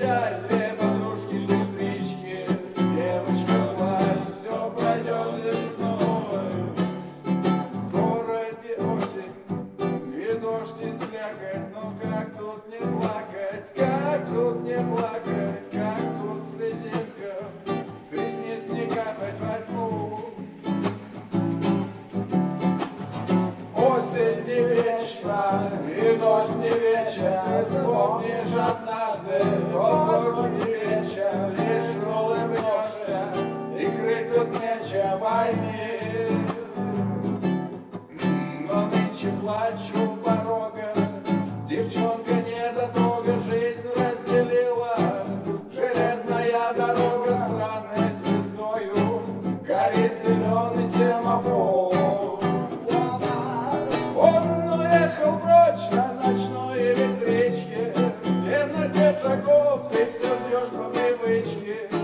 печаль, две подружки-сестрички. Девочка, плачь, все пройдет весной. В городе осень, и дождь, и слякоть, но как тут не плакать, как тут не плакать, как тут слезинка с ресниц не капать во тьму. Осень не вечна, и дождь не вечен, ты вспомнишь однажды тот горький вечер, лишь улыбнешься, и крыть тут нечем войны. Но нынче плачу у порога, девчонка недотрога, жизнь разделила. Железная дорога странной звездою, горит зеленый семафор. Он уехал прочь на ночной электричке, в темноте шагов ты все ждешь по привычке.